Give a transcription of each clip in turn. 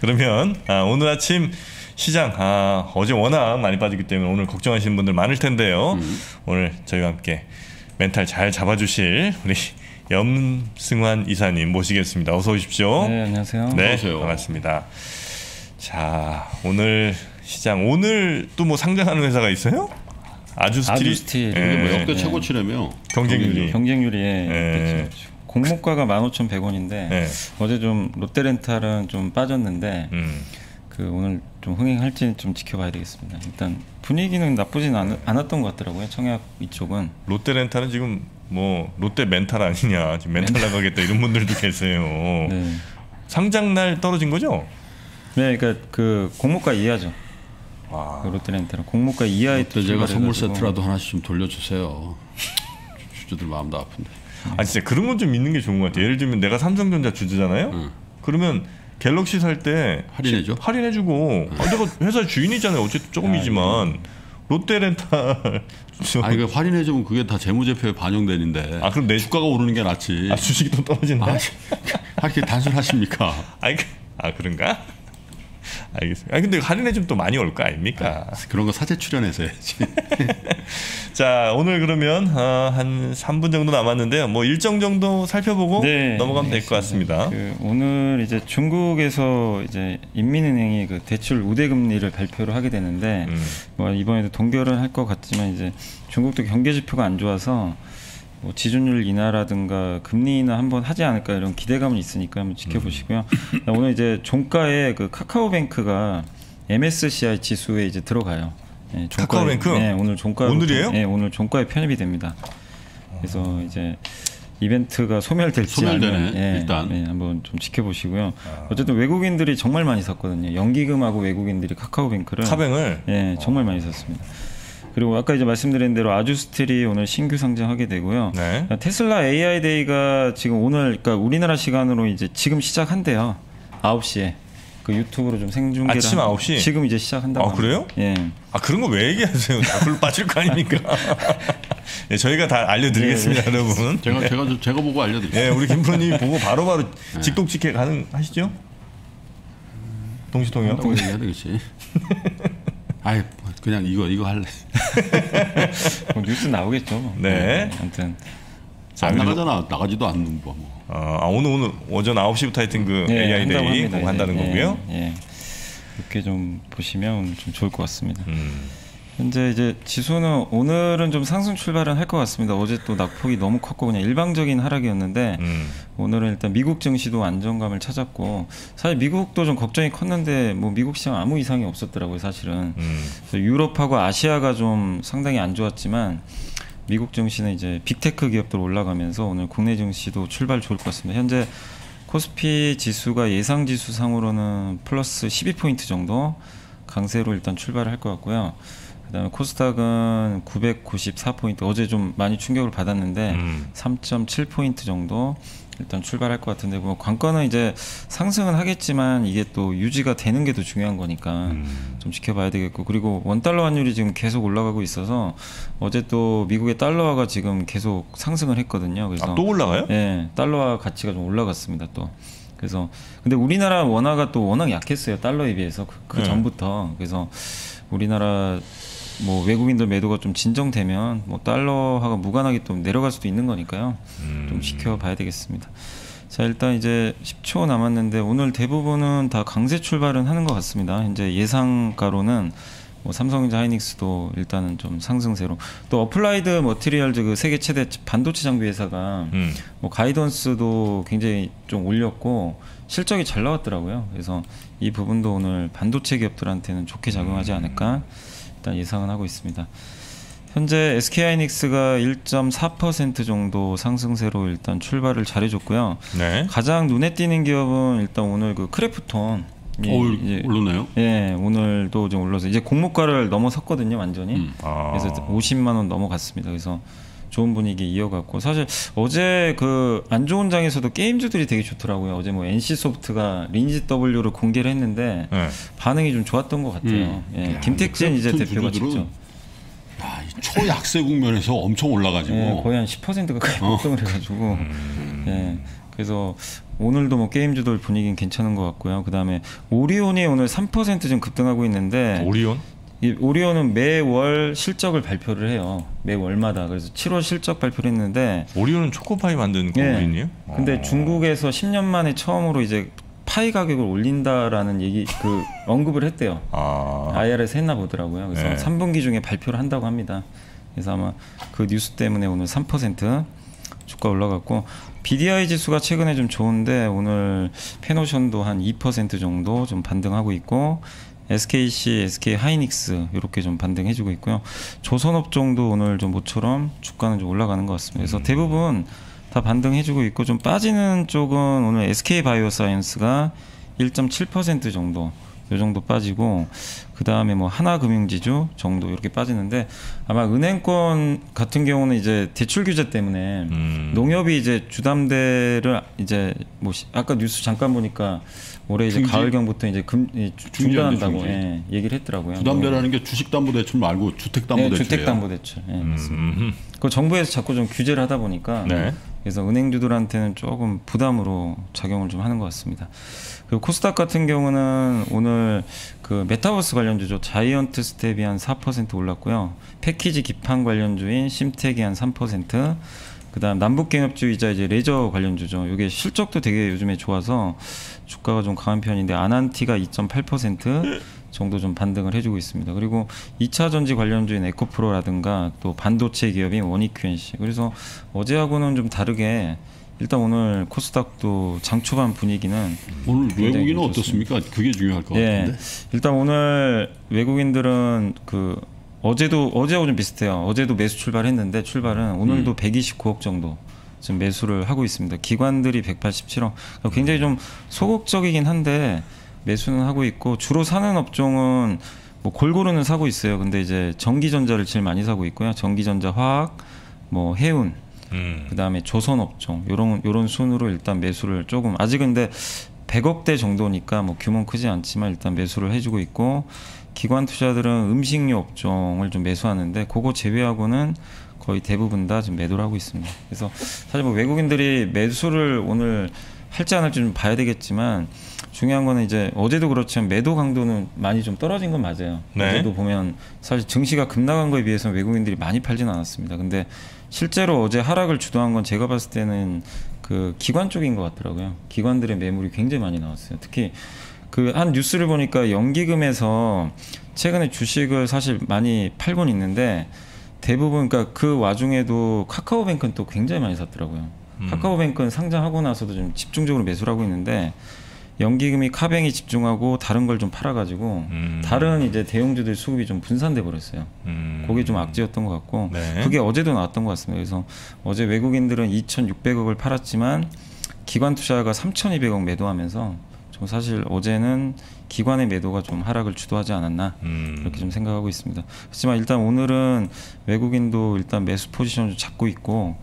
그러면 오늘 아침 시장 어제 워낙 많이 빠지기 때문에 오늘 걱정하시는 분들 많을 텐데요. 오늘 저희와 함께 멘탈 잘 잡아주실 우리 염승환 이사님 모시겠습니다. 어서 오십시오. 네, 안녕하세요. 네, 안녕하세요. 반갑습니다. 자, 오늘 시장 오늘 또 뭐 상장하는 회사가 있어요? 아주스틸이 네. 뭐 역대 최고치라며 경쟁률이 공모가가 15,100원인데 네. 어제 좀 롯데렌탈은 좀 빠졌는데 그 오늘 좀 흥행할지는 좀 지켜봐야 되겠습니다. 일단 분위기는 나쁘진 않았던 것 같더라고요. 청약 이쪽은. 롯데렌탈은 지금 뭐 롯데 멘탈 아니냐, 지금 멘탈 나가겠다 이런 분들도 계세요. 네. 상장 날 떨어진 거죠? 네, 그러니까 그 공모가 이하죠. 그 롯데렌탈은 공모가 이하에 롯데 제가 선물 세트라도 하나씩 좀 돌려주세요. 주주들 마음도 아픈데. 진짜 그런 건 좀 있는 게 좋은 것 같아요. 예를 들면 내가 삼성전자 주주잖아요. 그러면 갤럭시 살 때 할인해줘? 할인해주고 내가 회사 주인이잖아요. 어쨌든 조금이지만 롯데렌탈 이거 할인해주면 그게 다 재무제표에 반영되는데 그럼 내 주가가 오르는 게 낫지. 주식이 또 떨어진다. 이렇게 단순하십니까? 그런가? 알겠습니다. 근데 할인해주면 또 많이 올 거 아닙니까? 그런 거 사제 출연해서 해야지. 자, 오늘 그러면 한 3분 정도 남았는데요. 뭐 일정 정도 살펴보고 넘어가면 될 것 같습니다. 오늘 이제 중국에서 이제 인민은행이 그 대출 우대금리를 발표를 하게 되는데 뭐 이번에도 동결은 할 것 같지만 이제 중국도 경제 지표가 안 좋아서 뭐 지준율 인하라든가 금리 인하 한번 하지 않을까 이런 기대감은 있으니까 한번 지켜보시고요. 오늘 이제 종가에 그 카카오뱅크가 MSCI 지수에 이제 들어가요. 네, 카카오뱅크? 네, 오늘 종가 오늘이에요? 네, 오늘 종가에 편입이 됩니다. 그래서 이제 이벤트가 소멸될지 아니면 일단 한번 좀 지켜보시고요. 어쨌든 외국인들이 정말 많이 샀거든요. 연기금하고 외국인들이 카카오뱅크를 정말 많이 샀습니다. 그리고 아까 이제 말씀드린 대로 아주스틸이 오늘 신규 상장하게 되고요. 네. 테슬라 AI 데이가 지금 오늘 그러니까 우리나라 시간으로 이제 지금 시작한대요. 9시에. 그 유튜브로 좀 생중계를 아침 9시? 지금 이제 시작한다고 합니다. 그래요? 예. 그런 거 왜 얘기하세요? 별로 빠질 거 아닙니까? 저희가 다 알려드리겠습니다, 여러분. 제가 보고 알려드릴게요. 우리 김프로님이 보고 바로바로 직독직해 가능하시죠? 동시통역? 해야 되겠지. 그냥 이거 할래. 뉴스 나오겠죠. 네. 아무튼 안 나가잖아. 나가지도 않는 거 뭐. 오늘 오전 9시부터 하여튼 그 AI 데이 한다는 거고요. 이렇게 좀 보시면 좀 좋을 것 같습니다. 현재 이제 지수는 오늘은 좀 상승 출발은 할 것 같습니다. 어제 또 낙폭이 너무 컸고 그냥 일방적인 하락이었는데 오늘은 일단 미국 증시도 안정감을 찾았고 사실 미국도 좀 걱정이 컸는데 뭐 미국 시장 아무 이상이 없었더라고요, 사실은. 그래서 유럽하고 아시아가 좀 상당히 안 좋았지만 미국 증시는 이제 빅테크 기업들 올라가면서 오늘 국내 증시도 출발 좋을 것 같습니다. 현재 코스피 지수가 예상 지수 상으로는 플러스 12포인트 정도 강세로 일단 출발을 할 것 같고요. 그다음에 코스닥은 994포인트 어제 좀 많이 충격을 받았는데 3.7포인트 정도 일단 출발할 것 같은데 뭐 관건은 이제 상승은 하겠지만 이게 또 유지가 되는 게 더 중요한 거니까 좀 지켜봐야 되겠고 그리고 원달러 환율이 지금 계속 올라가고 있어서 어제 또 미국의 달러화가 지금 계속 상승을 했거든요. 그래서 또 올라가요? 네, 달러화 가치가 좀 올라갔습니다 또. 그래서 근데 우리나라 원화가 또 워낙 약했어요, 달러에 비해서 그 전부터. 그래서 우리나라 뭐 외국인들 매도가 좀 진정되면 뭐 달러화가 무관하게 또 내려갈 수도 있는 거니까요. 좀 지켜봐야 되겠습니다. 자, 일단 이제 10초 남았는데 오늘 대부분은 다 강세 출발은 하는 것 같습니다. 현재 예상가로는 뭐 삼성전자 하이닉스도 일단은 좀 상승세로 또 어플라이드 머티리얼즈 그 세계 최대 반도체 장비 회사가 뭐 가이던스도 굉장히 좀 올렸고 실적이 잘 나왔더라고요. 그래서 이 부분도 오늘 반도체 기업들한테는 좋게 작용하지 않을까 일단 예상은 하고 있습니다. 현재 SK하이닉스가 1.4% 정도 상승세로 일단 출발을 잘해줬고요. 가장 눈에 띄는 기업은 일단 오늘 그 크래프톤 올랐나요? 오늘도 좀 올라서 이제 공모가를 넘어섰거든요, 완전히. 그래서 50만 원 넘어갔습니다. 그래서 좋은 분위기 이어갔고 사실 어제 그 안 좋은 장에서도 게임주들이 되게 좋더라고요. 어제 뭐 NC소프트가 린지 W를 공개를 했는데 반응이 좀 좋았던 것 같아요. 김택진 이제 대표가 직접. 이 초약세 국면에서 엄청 올라가지고 거의 한 10% 가까이 폭등을 해가지고. 그래서 오늘도 뭐 게임주들 분위기는 괜찮은 것 같고요. 그 다음에 오리온이 오늘 3% 좀 급등하고 있는데 오리온? 이 오리온은 매월 실적을 발표를 해요. 매월마다. 그래서 7월 실적 발표를 했는데 오리온은 초코파이 만든 공인이에요? 근데 중국에서 10년 만에 처음으로 이제 파이 가격을 올린다라는 언급을 했대요. IR에서 했나 보더라고요. 그래서 3분기 중에 발표를 한다고 합니다. 그래서 아마 그 뉴스 때문에 오늘 3% 주가 올라갔고, BDI 지수가 최근에 좀 좋은데 오늘 페노션도 한 2% 정도 좀 반등하고 있고, SKC, SK하이닉스 이렇게 좀 반등해주고 있고요. 조선업종도 오늘 좀 모처럼 주가는 좀 올라가는 것 같습니다. 그래서 대부분 다 반등해주고 있고, 좀 빠지는 쪽은 오늘 SK바이오사이언스가 1.7% 정도, 요 정도 빠지고, 그 다음에 뭐 하나금융지주 정도 이렇게 빠지는데, 아마 은행권 같은 경우는 이제 대출 규제 때문에 농협이 이제 주담대를 이제 뭐 아까 뉴스 잠깐 보니까 올해 이제 가을경부터 이제 중단한다고 얘기를 했더라고요. 주담대라는 게 주식담보대출 말고 주택담보대출이에요. 주택담보대출. 맞습니다. 그 정부에서 자꾸 좀 규제를 하다 보니까 그래서 은행주들한테는 조금 부담으로 작용을 좀 하는 것 같습니다. 그리고 코스닥 같은 경우는 오늘 그 메타버스 관련주죠. 자이언트 스텝이 한 4% 올랐고요. 패키지 기판 관련주인 심텍이 한 3%. 그다음 남북경협주의자 이제 레저 관련주죠. 이게 실적도 되게 요즘에 좋아서 주가가 좀 강한 편인데, 아난티가 2.8% 정도 좀 반등을 해주고 있습니다. 그리고 2차 전지 관련주인 에코프로라든가 또 반도체 기업인 원익QNC. 그래서 어제하고는 좀 다르게 일단 오늘 코스닥도 장초반 분위기는 오늘 외국인은 어떻습니까? 그게 중요할 것 같은데. 일단 오늘 외국인들은 어제하고 좀 비슷해요. 어제도 매수 출발했는데 출발은 오늘도 129억 정도 지금 매수를 하고 있습니다. 기관들이 187억. 굉장히 좀 소극적이긴 한데 매수는 하고 있고, 주로 사는 업종은 뭐 골고루는 사고 있어요. 근데 이제 전기전자를 제일 많이 사고 있고요. 전기전자, 화학, 뭐 해운, 그다음에 조선업종 요런 순으로 일단 매수를 조금, 아직 근데 100억대 정도니까 뭐 규모는 크지 않지만 일단 매수를 해주고 있고, 기관 투자들은 음식료 업종을 좀 매수하는데 그거 제외하고는 거의 대부분 다 지금 매도를 하고 있습니다. 그래서 사실 뭐 외국인들이 매수를 오늘 할지 안 할지 좀 봐야 되겠지만, 중요한 거는 이제 어제도 그렇지만 매도 강도는 많이 좀 떨어진 건 맞아요. 어제도 보면 사실 증시가 급락한 거에 비해서 외국인들이 많이 팔지는 않았습니다. 근데 실제로 어제 하락을 주도한 건 제가 봤을 때는 그 기관 쪽인 것 같더라고요. 기관들의 매물이 굉장히 많이 나왔어요. 특히 그 한 뉴스를 보니까 연기금에서 최근에 주식을 사실 많이 팔곤 있는데, 대부분 그러니까 그 와중에도 카카오뱅크는 또 굉장히 많이 샀더라고요. 카카오뱅크는 상장하고 나서도 좀 집중적으로 매수를 하고 있는데, 연기금이 카뱅이 집중하고 다른 걸 좀 팔아가지고 다른 이제 대형주들 수급이 좀 분산돼 버렸어요. 그게 좀 악재였던 것 같고, 그게 어제도 나왔던 것 같습니다. 그래서 어제 외국인들은 2,600억을 팔았지만 기관 투자가 3,200억 매도하면서 좀 사실 어제는 기관의 매도가 좀 하락을 주도하지 않았나 그렇게 좀 생각하고 있습니다. 하지만 일단 오늘은 외국인도 일단 매수 포지션을 좀 잡고 있고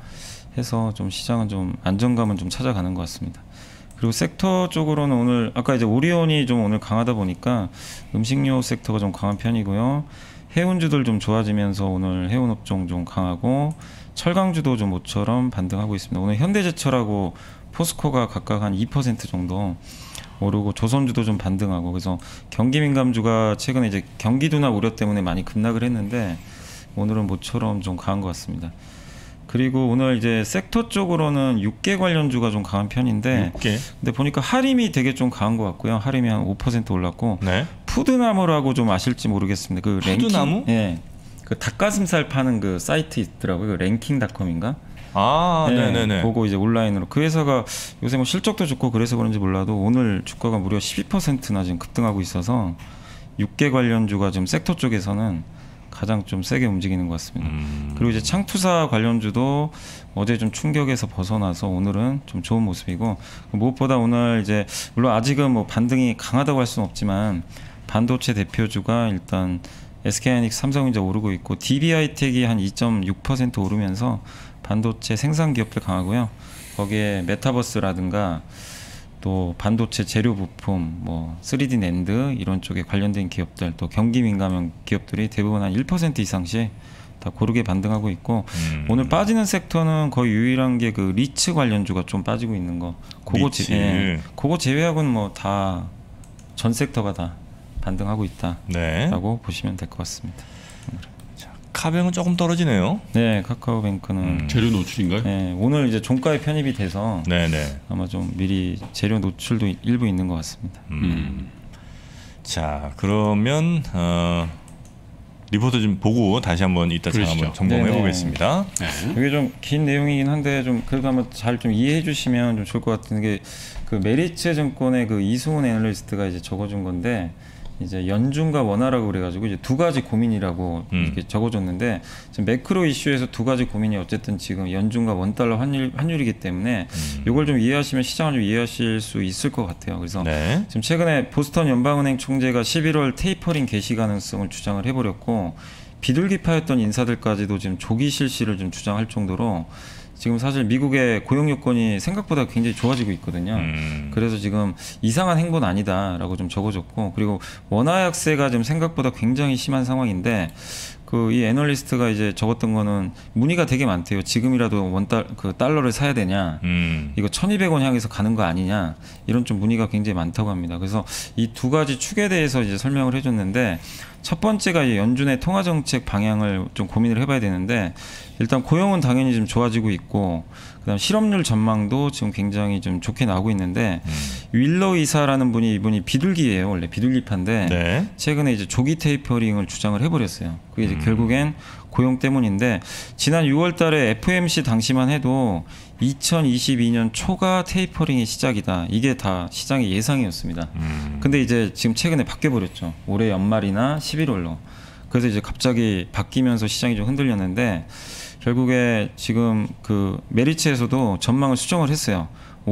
해서 좀 시장은 좀 안정감은 좀 찾아가는 것 같습니다. 그리고 섹터 쪽으로는 오늘 아까 이제 오리온이 좀 오늘 강하다 보니까 음식료 섹터가 좀 강한 편이고요. 해운주들 좀 좋아지면서 오늘 해운업종 좀 강하고, 철강주도 좀 모처럼 반등하고 있습니다. 오늘 현대제철하고 포스코가 각각 한 2% 정도 오르고, 조선주도 좀 반등하고, 그래서 경기민감주가 최근에 이제 경기 둔화 우려 때문에 많이 급락을 했는데 오늘은 모처럼 좀 강한 것 같습니다. 그리고 오늘 이제 섹터 쪽으로는 육계 관련주가 좀 강한 편인데, 근데 보니까 하림이 되게 좀 강한 것 같고요. 하림이 한 5% 올랐고, 푸드나무라고 좀 아실지 모르겠습니다. 그 푸드나무? 랭킹, 그 닭가슴살 파는 그 사이트 있더라고요. 그 랭킹닷컴인가? 네네네. 그거 이제 온라인으로 그 회사가 요새 뭐 실적도 좋고 그래서 그런지 몰라도 오늘 주가가 무려 12%나 지금 급등하고 있어서 육계 관련주가 지금 섹터 쪽에서는 가장 좀 세게 움직이는 것 같습니다. 그리고 이제 창투사 관련주도 어제 좀 충격에서 벗어나서 오늘은 좀 좋은 모습이고, 무엇보다 오늘 이제 물론 아직은 뭐 반등이 강하다고 할 수는 없지만 반도체 대표주가 일단 SK하이닉스, 삼성전자 오르고 있고, DB하이텍이 한 2.6% 오르면서 반도체 생산 기업들 강하고요. 거기에 메타버스라든가 또 반도체 재료 부품, 뭐 3D 낸드 이런 쪽에 관련된 기업들, 또 경기 민감형 기업들이 대부분 한 1% 이상씩 다 고르게 반등하고 있고 오늘 빠지는 섹터는 거의 유일한 게 그 리츠 관련주가 좀 빠지고 있는 거. 그거 제외하고는 뭐 다 전 섹터가 다 반등하고 있다라고 보시면 될 것 같습니다. 카뱅은 조금 떨어지네요. 네, 카카오뱅크는 재료 노출인가요? 네, 오늘 이제 종가에 편입이 돼서 네네. 아마 좀 미리 재료 노출도 일부 있는 것 같습니다. 자, 그러면 리포트 좀 보고 다시 한번 이따 제가 한번 점검해 보겠습니다. 네. 이게 좀 긴 내용이긴 한데 좀 그래도 한번 잘 좀 이해해 주시면 좀 좋을 것 같은 게 그 메리츠 증권의 그 이승훈 애널리스트가 이제 적어준 건데 이제 연준과 원화라고 그래가지고 이제 두 가지 고민이라고 이렇게 적어줬는데 지금 매크로 이슈에서 두 가지 고민이 어쨌든 지금 연준과 원달러 환율이기 때문에 이걸 좀 이해하시면 시장을 좀 이해하실 수 있을 것 같아요. 그래서 지금 최근에 보스턴 연방은행 총재가 11월 테이퍼링 개시 가능성을 주장을 해버렸고 비둘기파였던 인사들까지도 지금 조기 실시를 좀 주장할 정도로 지금 사실 미국의 고용 요건이 생각보다 굉장히 좋아지고 있거든요. 그래서 지금 이상한 행보는 아니다라고 좀 적어줬고 그리고 원화 약세가 지금 생각보다 굉장히 심한 상황인데 그 이 애널리스트가 이제 적었던 거는 문의가 되게 많대요. 지금이라도 달러를 사야 되냐, 이거 1,200원 향해서 가는 거 아니냐 이런 좀 문의가 굉장히 많다고 합니다. 그래서 이 두 가지 축에 대해서 이제 설명을 해줬는데 첫 번째가 이제 연준의 통화 정책 방향을 좀 고민을 해봐야 되는데 일단 고용은 당연히 좀 좋아지고 있고 그다음 실업률 전망도 지금 굉장히 좀 좋게 나오고 있는데 윌러 이사라는 분이 이분이 비둘기예요. 원래 비둘기파인데 최근에 이제 조기 테이퍼링을 주장을 해버렸어요. 그게 이제 결국엔 고용 때문인데 지난 6월달에 FOMC 당시만 해도 2022년 초가 테이퍼링의 시작이다. 이게 다 시장의 예상이었습니다. 근데 이제 지금 최근에 바뀌어버렸죠. 올해 연말이나 11월로. 그래서 이제 갑자기 바뀌면서 시장이 좀 흔들렸는데 결국에 지금 그 메리츠에서도 전망을 수정을 했어요.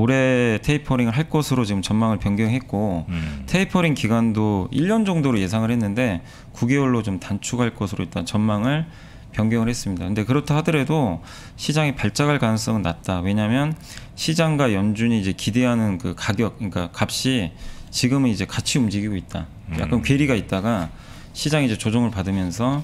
올해 테이퍼링을 할 것으로 지금 전망을 변경했고 테이퍼링 기간도 1년 정도로 예상을 했는데 9개월로 좀 단축할 것으로 일단 전망을 변경을 했습니다. 근데 그렇다 하더라도 시장이 발작할 가능성은 낮다. 왜냐하면 시장과 연준이 이제 기대하는 그 가격, 그러니까 값이 지금은 이제 같이 움직이고 있다. 약간 괴리가 있다가 시장이 이제 조정을 받으면서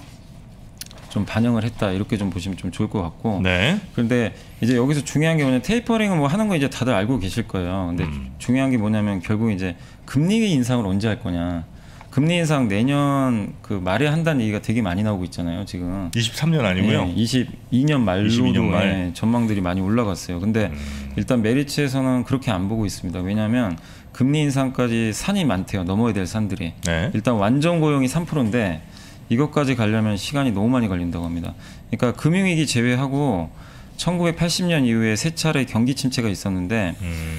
좀 반영을 했다. 이렇게 좀 보시면 좀 좋을 것 같고. 그런데 이제 여기서 중요한 게 뭐냐면 테이퍼링은 뭐 하는 거 이제 다들 알고 계실 거예요. 근데 중요한 게 뭐냐면 결국 이제 금리 인상을 언제 할 거냐. 금리 인상 내년 그 말에 한다는 얘기가 되게 많이 나오고 있잖아요. 지금 23년 아니고요. 네, 22년 말로도 22년 말. 전망들이 많이 올라갔어요. 근데 일단 메리츠에서는 그렇게 안 보고 있습니다. 왜냐하면 금리 인상까지 산이 많대요. 넘어야 될 산들이. 일단 완전 고용이 3%인데 이것까지 가려면 시간이 너무 많이 걸린다고 합니다. 그러니까 금융위기 제외하고 1980년 이후에 세 차례 경기 침체가 있었는데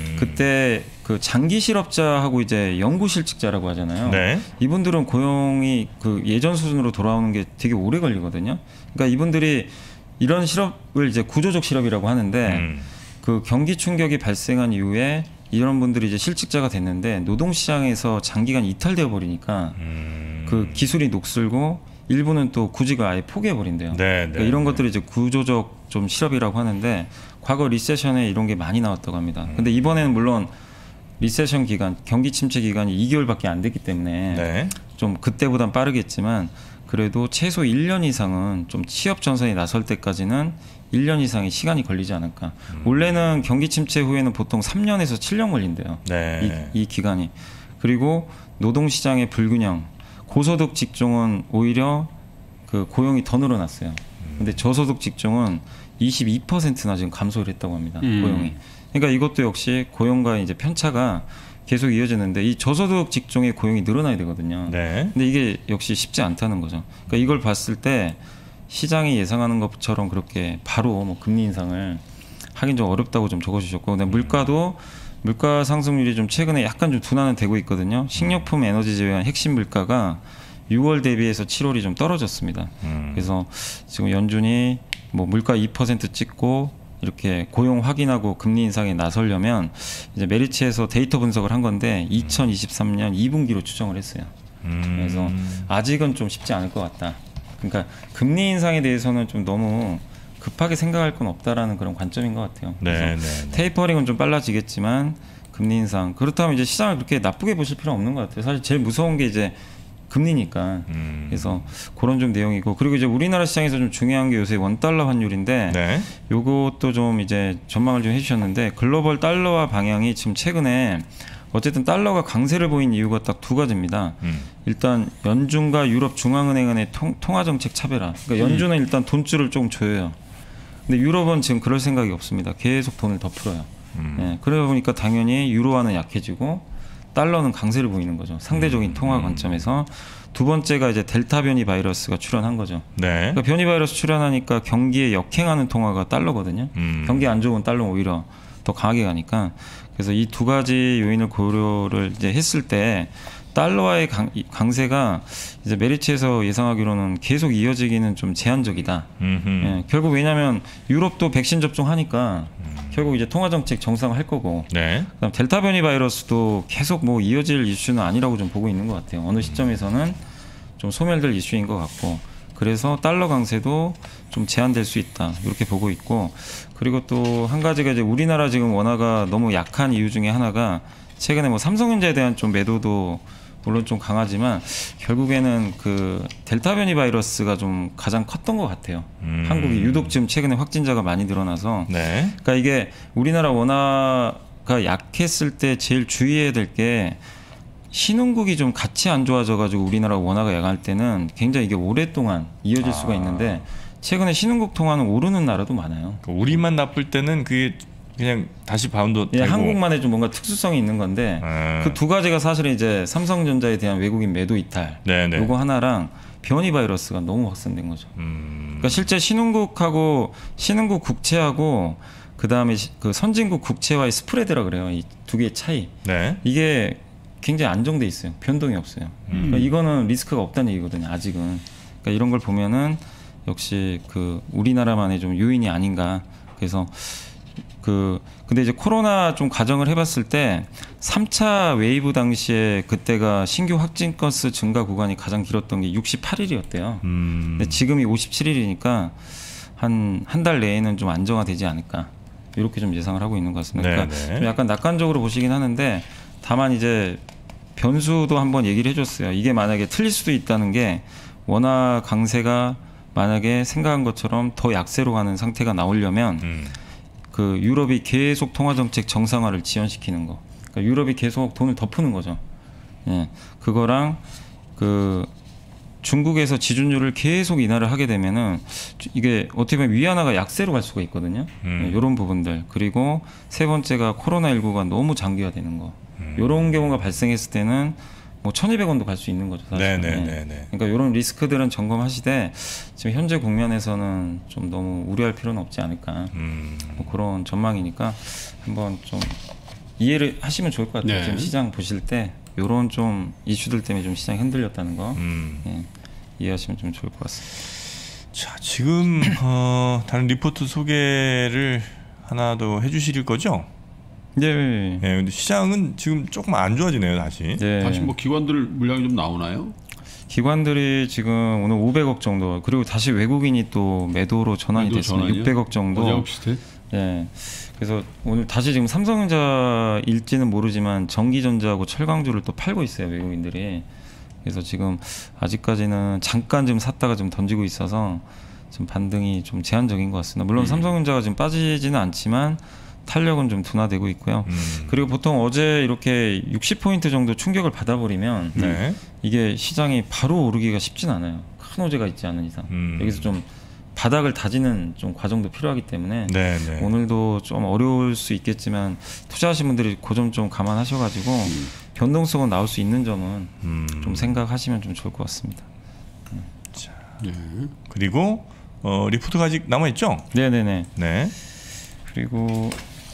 그때 그 장기 실업자하고 이제 영구 실직자라고 하잖아요. 이분들은 고용이 그 예전 수준으로 돌아오는 게 되게 오래 걸리거든요. 그러니까 이분들이 이런 실업을 이제 구조적 실업이라고 하는데 그 경기 충격이 발생한 이후에 이런 분들이 이제 실직자가 됐는데 노동시장에서 장기간 이탈되어 버리니까 그 기술이 녹슬고 일부는 또 구직을 아예 포기해 버린대요. 그러니까 이런 것들이 이제 구조적 좀 실업이라고 하는데 과거 리세션에 이런 게 많이 나왔다고 합니다. 근데 이번에는 물론 리세션 기간, 경기 침체 기간이 2개월밖에 안 됐기 때문에 좀 그때보단 빠르겠지만 그래도 최소 1년 이상은 좀 취업 전선에 나설 때까지는 1년 이상의 시간이 걸리지 않을까. 원래는 경기 침체 후에는 보통 3년에서 7년 걸린대요. 이 기간이. 그리고 노동시장의 불균형, 고소득 직종은 오히려 그 고용이 더 늘어났어요. 근데 저소득 직종은 22%나 지금 감소를 했다고 합니다. 고용이. 그러니까 이것도 역시 고용과 이제 편차가 계속 이어지는데 이 저소득 직종의 고용이 늘어나야 되거든요. 근데 이게 역시 쉽지 않다는 거죠. 그러니까 이걸 봤을 때 시장이 예상하는 것처럼 그렇게 바로 뭐 금리 인상을 하긴 좀 어렵다고 좀 적어주셨고, 근데 물가 상승률이 좀 최근에 약간 좀 둔화는 되고 있거든요. 식료품, 에너지 제외한 핵심 물가가 6월 대비해서 7월이 좀 떨어졌습니다. 그래서 지금 연준이 뭐 물가 2% 찍고 이렇게 고용 확인하고 금리 인상에 나서려면 이제 메리츠에서 데이터 분석을 한 건데 2023년 2분기로 추정을 했어요. 그래서 아직은 좀 쉽지 않을 것 같다. 그러니까 금리 인상에 대해서는 좀 너무 급하게 생각할 건 없다라는 그런 관점인 것 같아요. 그래서 테이퍼링은 좀 빨라지겠지만 금리 인상, 그렇다면 이제 시장을 그렇게 나쁘게 보실 필요는 없는 것 같아요. 사실 제일 무서운 게 이제 금리니까. 그래서 그런 좀 내용이고, 그리고 이제 우리나라 시장에서 좀 중요한 게 요새 원달러 환율인데 네. 요것도 좀 이제 전망을 좀 해주셨는데, 글로벌 달러화 방향이 지금 최근에 어쨌든 달러가 강세를 보인 이유가 딱 두 가지입니다. 일단 연준과 유럽 중앙은행 간의 통화 정책 차별화. 그러니까 연준은 일단 돈줄을 좀 조여요. 근데 유럽은 지금 그럴 생각이 없습니다. 계속 돈을 더 풀어요. 예, 그러다 보니까 당연히 유로화는 약해지고 달러는 강세를 보이는 거죠. 상대적인 통화 관점에서. 두 번째가 이제 델타 변이 바이러스가 출현한 거죠. 네. 그러니까 변이 바이러스 출현하니까 경기에 역행하는 통화가 달러거든요. 경기 안 좋은 달러 오히려 더 강하게 가니까. 그래서 이 두 가지 요인을 고려를 이제 했을 때 달러와의 강세가 이제 메리츠에서 예상하기로는 계속 이어지기는 좀 제한적이다. 예, 결국 왜냐하면 유럽도 백신 접종하니까 결국 이제 통화 정책 정상화할 거고. 네. 그다음 델타 변이 바이러스도 계속 뭐 이어질 이슈는 아니라고 좀 보고 있는 것 같아요. 어느 시점에서는 좀 소멸될 이슈인 것 같고. 그래서 달러 강세도 좀 제한될 수 있다, 이렇게 보고 있고. 그리고 또 한 가지가 이제 우리나라 지금 원화가 너무 약한 이유 중에 하나가 최근에 뭐 삼성전자에 대한 좀 매도도 물론 좀 강하지만 결국에는 그 델타 변이 바이러스가 좀 가장 컸던 것 같아요. 한국이 유독 지금 최근에 확진자가 많이 늘어나서. 네. 그러니까 이게 우리나라 원화가 약했을 때 제일 주의해야 될 게, 신흥국이 좀 같이 안 좋아져가지고 우리나라 원화가 약할 때는 굉장히 이게 오랫동안 이어질 수가 있는데, 최근에 신흥국 통화는 오르는 나라도 많아요. 그러니까 우리만 나쁠 때는 그게 그냥 다시 바운드 되고. 한국만의 좀 뭔가 특수성이 있는 건데, 그 두 가지가 사실은 이제 삼성전자에 대한 외국인 매도 이탈, 네네. 요거 하나랑 변이 바이러스가 너무 확산된 거죠. 그러니까 실제 신흥국하고 신흥국 국채하고 그 다음에 그 선진국 국채와의 스프레드라 그래요. 이 두 개의 차이. 네. 이게 굉장히 안정돼 있어요. 변동이 없어요. 그러니까 이거는 리스크가 없다는 얘기거든요. 아직은. 그러니까 이런 걸 보면은 역시 그 우리나라만의 좀 요인이 아닌가. 그래서 근데 이제 코로나 좀 가정을 해봤을 때 3차 웨이브 당시에 그때가 신규 확진 건수 증가 구간이 가장 길었던 게 68일이었대요. 근데 지금이 57일이니까 한 달 내에는 좀 안정화되지 않을까, 이렇게 좀 예상을 하고 있는 것 같습니다. 그러니까 좀 약간 낙관적으로 보시긴 하는데, 다만 이제 변수도 한번 얘기를 해줬어요. 이게 만약에 틀릴 수도 있다는 게, 원화 강세가 만약에 생각한 것처럼 더 약세로 가는 상태가 나오려면 그 유럽이 계속 통화정책 정상화를 지연시키는 거. 그러니까 유럽이 계속 돈을 더 푸는 거죠. 예, 그거랑 그 중국에서 지준율을 계속 인하를 하게 되면은 이게 어떻게 보면 위안화가 약세로 갈 수가 있거든요. 예, 이런 부분들. 그리고 세 번째가 코로나19가 너무 장기화되는 거. 이런 경우가 발생했을 때는 뭐 1,200원도 갈 수 있는 거죠. 사실. 네네네. 그러니까 이런 리스크들은 점검하시되 지금 현재 국면에서는 좀 너무 우려할 필요는 없지 않을까. 뭐 그런 전망이니까 한번 좀 이해를 하시면 좋을 것 같아요. 네. 지금 시장 보실 때 이런 좀 이슈들 때문에 좀 시장이 흔들렸다는 거 예, 이해하시면 좀 좋을 것 같습니다. 자, 지금 다른 리포트 소개를 하나 더 해주실 거죠? 네. 네, 근데 시장은 지금 조금 안 좋아지네요, 다시. 네. 다시 뭐 기관들 물량이 좀 나오나요? 기관들이 지금 오늘 500억 정도, 그리고 다시 외국인이 또 매도로 전환이 됐습니다. 600억 정도. 어제하고 비슷해? 네. 그래서 오늘 다시 지금 삼성전자일지는 모르지만 전기전자하고 철강주를 또 팔고 있어요, 외국인들이. 그래서 지금 아직까지는 잠깐 좀 샀다가 좀 던지고 있어서 좀 반등이 좀 제한적인 것 같습니다. 물론 삼성전자가 지금 빠지지는 않지만 탄력은 좀 둔화되고 있고요. 그리고 보통 어제 이렇게 60포인트 정도 충격을 받아버리면 네. 이게 시장이 바로 오르기가 쉽진 않아요. 큰 호재가 있지 않은 이상. 여기서 좀 바닥을 다지는 좀 과정도 필요하기 때문에 네네. 오늘도 좀 어려울 수 있겠지만 투자하신 분들이 그 점 좀 감안하셔가지고 변동성은 나올 수 있는 점은 좀 생각하시면 좀 좋을 것 같습니다. 자, 네. 그리고 리포트가 아직 남아있죠? 네네네. 네. 그리고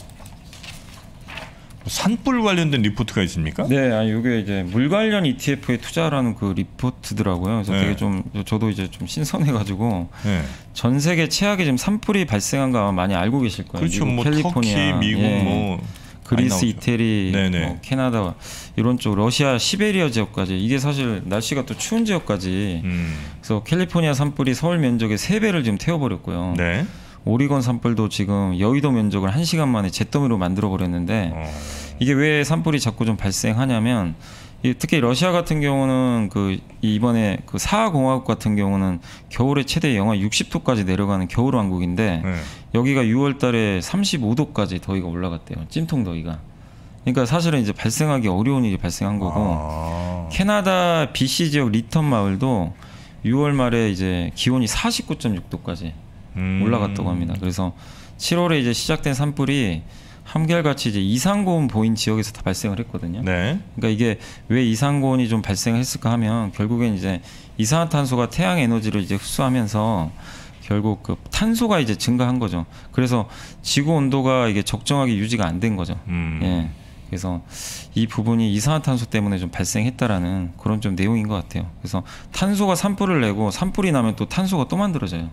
산불 관련된 리포트가 있습니까? 네, 이게 이제 물 관련 ETF에 투자라는 그 리포트더라고요. 그래서 네. 되게 좀 저도 이제 좀 신선해가지고 네. 전 세계 최악의 지금 산불이 발생한 거 아마 많이 알고 계실 거예요. 그렇죠. 미국 뭐 캘리포니아, 터키, 미국 예. 뭐 그리스, 많이 나오죠. 이태리, 네네. 뭐 캐나다 이런 쪽, 러시아, 시베리아 지역까지, 이게 사실 날씨가 또 추운 지역까지. 그래서 캘리포니아 산불이 서울 면적의 3배를 지금 태워버렸고요. 네. 오리건 산불도 지금 여의도 면적을 1시간 만에 잿더미로 만들어 버렸는데, 이게 왜 산불이 자꾸 좀 발생하냐면 특히 러시아 같은 경우는 이번에 사하공화국 같은 경우는 겨울에 최대 영하 60도까지 내려가는 겨울 왕국인데 여기가 6월달에 35도까지 더위가 올라갔대요. 찜통 더위가. 그러니까 사실은 이제 발생하기 어려운 일이 발생한 거고 캐나다 BC 지역 리턴 마을도 6월 말에 이제 기온이 49.6도까지 올라갔다고 합니다. 그래서 7월에 이제 시작된 산불이 한결같이 이제 이상고온 보인 지역에서 다 발생을 했거든요. 네. 그러니까 이게 왜 이상고온이 좀 발생했을까 하면 결국엔 이제 이산화탄소가 태양 에너지를 이제 흡수하면서 결국 그 탄소가 이제 증가한 거죠. 그래서 지구 온도가 이게 적정하게 유지가 안 된 거죠. 예. 그래서 이 부분이 이산화탄소 때문에 좀 발생했다라는 그런 좀 내용인 것 같아요. 그래서 탄소가 산불을 내고 산불이 나면 또 탄소가 또 만들어져요.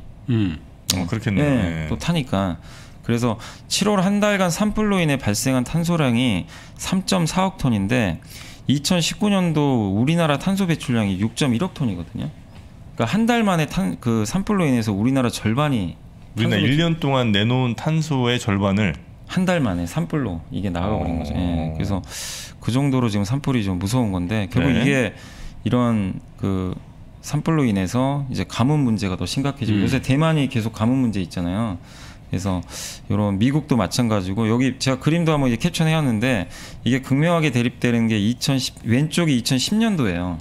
그렇겠네요. 네, 네. 또 타니까. 그래서 7월 한 달간 산불로 인해 발생한 탄소량이 3.4억 톤인데 2019년도 우리나라 탄소 배출량이 6.1억 톤이거든요. 그러니까 한 달 만에 그 산불로 인해서 우리나라 절반이 우리나라 1년 동안 내놓은 탄소의 절반을 한 달 만에 산불로 이게 나가버린 거죠. 예. 그래서 그 정도로 지금 산불이 좀 무서운 건데 결국 네. 이게 이런 그 산불로 인해서 이제 가뭄 문제가 더 심각해지고 요새 대만이 계속 가뭄 문제 있잖아요. 그래서 이런 미국도 마찬가지고 여기 제가 그림도 한번 캡처해왔는데 이게 극명하게 대립되는 게 왼쪽이 2010년도예요.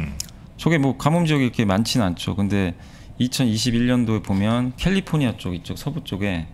저게 뭐 가뭄 지역이 이렇게 많지는 않죠. 근데 2021년도에 보면 캘리포니아 쪽 이쪽 서부 쪽에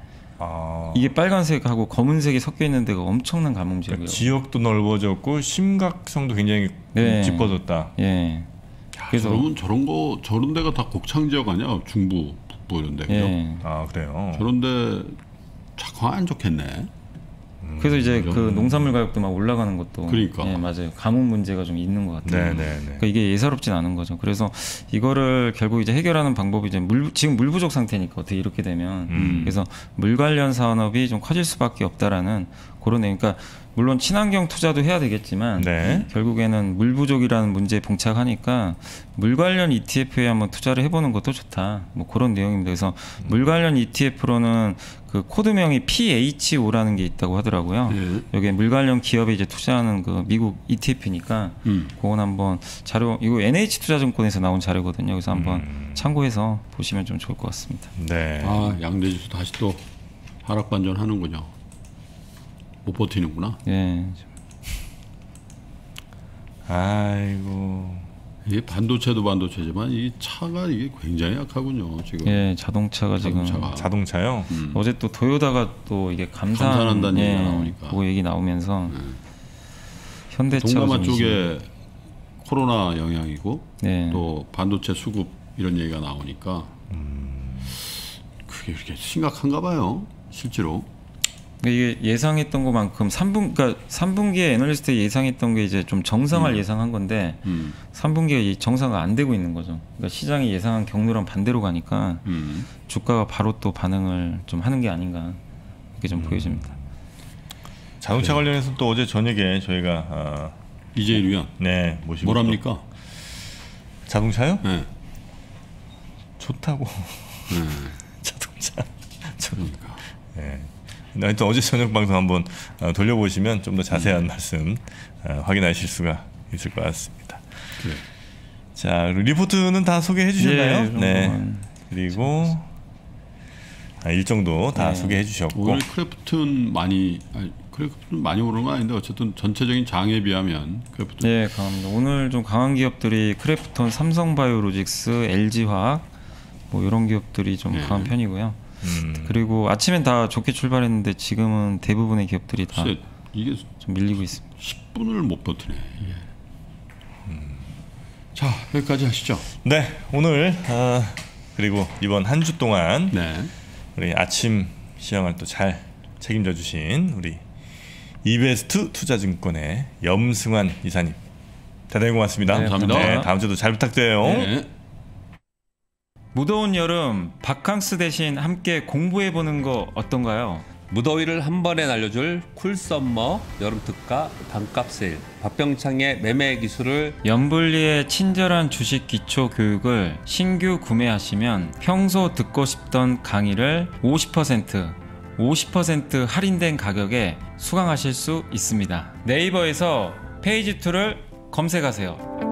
이게 빨간색하고 검은색이 섞여 있는 데가 엄청난 가뭄 지역이에요. 그러니까 지역도 넓어졌고 심각성도 굉장히 네. 짙어졌다. 예. 그래서 그러면 저런 데가 다 곡창 지역 아니야? 중부, 북부 이런 데. 예. 그래요. 저런데 착화 안 좋겠네. 그래서 이제 그 농산물 가격도 막 올라가는 것도 그러니까. 예, 맞아요. 가뭄 문제가 좀 있는 것 같아요. 네. 그러니까 이게 예사롭진 않은 거죠. 그래서 이거를 결국 이제 해결하는 방법이 이제 지금 물 부족 상태니까 어떻게 이렇게 되면 그래서 물 관련 산업이 좀 커질 수밖에 없다라는 그런 내용. 그러니까 물론 친환경 투자도 해야 되겠지만 네. 결국에는 물 부족이라는 문제에 봉착하니까 물 관련 ETF에 한번 투자를 해보는 것도 좋다. 뭐 그런 내용입니다. 그래서 물 관련 ETF로는 그 코드명이 PHO라는 게 있다고 하더라고요. 여기에 물 관련 기업에 이제 투자하는 그 미국 ETF니까 그건 한번 자료 이거 NH투자증권에서 나온 자료거든요. 그래서 한번 참고해서 보시면 좀 좋을 것 같습니다. 네. 양대지수 다시 또 하락 반전하는군요. 못 버티는구나. 예. 아이고. 이게 반도체도 반도체지만 이 차가 이게 굉장히 약하군요. 지금. 예, 자동차가 지금 자동차요? 어제 또 도요다가 또 이게 감산한다는 얘기가 나오니까. 그 얘기 나오면서 현대차가 동남아 좀 쪽에 코로나 영향이고 네. 또 반도체 수급 이런 얘기가 나오니까 그게 그렇게 심각한가 봐요. 실제로. 이게 예상했던 것만큼 3분기에 애널리스트 예상했던 게 이제 좀 정상화를 예상한 건데 3분기가 정상화 안 되고 있는 거죠. 그러니까 시장이 예상한 경로랑 반대로 가니까 주가가 바로 또 반응을 좀 하는 게 아닌가 이렇게 좀 보여집니다. 자동차 관련해서 또 어제 저녁에 저희가 이재일 위원 모시고 뭐랍니까? 자동차요? 네. 좋다고. 자동차. 그러니까. 네. 하여튼 어제 저녁 방송 한번 돌려보시면 좀 더 자세한 말씀 확인하실 수가 있을 것 같습니다. 그래. 자, 리포트는 다 소개해 주셨나요? 네. 그리고 일정도 다 소개해 주셨고 오늘 크래프트는 많이 오른 건 아닌데 어쨌든 전체적인 장에 비하면 크래프트. 네, 강합니다. 오늘 좀 강한 기업들이 크래프톤, 삼성바이오로직스, LG화학 뭐 이런 기업들이 좀 강한 편이고요. 그리고 아침엔 다 좋게 출발했는데 지금은 대부분의 기업들이 다 이게 좀 밀리고 있습니다. 10분을 못 버티네. 자, 여기까지 하시죠. 네, 오늘 그리고 이번 한 주 동안 우리 아침 시황을 또 잘 책임져 주신 우리 이베스트 투자증권의 염승환 이사님 대단히 고맙습니다. 네, 감사합니다. 네, 다음 주도 잘 부탁드려요. 네. 무더운 여름 바캉스 대신 함께 공부해보는 거 어떤가요? 무더위를 한 번에 날려줄 쿨썸머 여름특가 반값 세일 박병창의 매매 기술을 염블리의 친절한 주식 기초 교육을 신규 구매하시면 평소 듣고 싶던 강의를 50% 할인된 가격에 수강하실 수 있습니다. 네이버에서 페이지2를 검색하세요.